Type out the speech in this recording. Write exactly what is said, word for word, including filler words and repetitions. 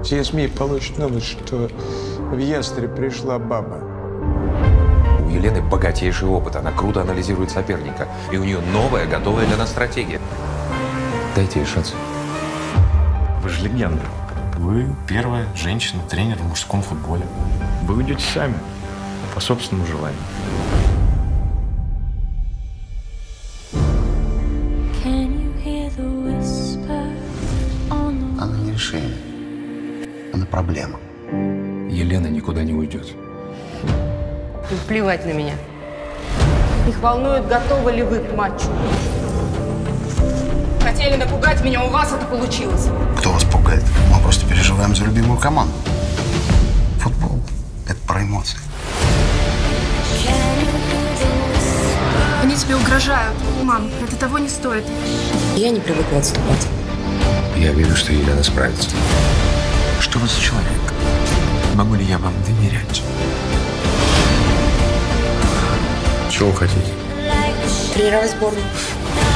Все СМИ получат новость, что в Ястреб пришла баба. У Елены богатейший опыт, она круто анализирует соперника. И у нее новая, готовая для нас стратегия. Дайте ей шанс. Вы же легенда. Вы первая женщина-тренер в мужском футболе. Вы уйдете сами, по собственному желанию. Она не решение. Она проблема. Елена никуда не уйдет. Им плевать на меня. Их волнует, готовы ли вы к матчу. Хотели напугать меня, у вас это получилось. Кто вас пугает? Мы просто переживаем за любимую команду. Футбол – это про эмоции. Они тебе угрожают. Мам, это того не стоит. Я не привыкла отступать. Я верю, что Елена справится. Что вы за человек? Могу ли я вам доверять? Чего вы хотите? Тренировать сборную.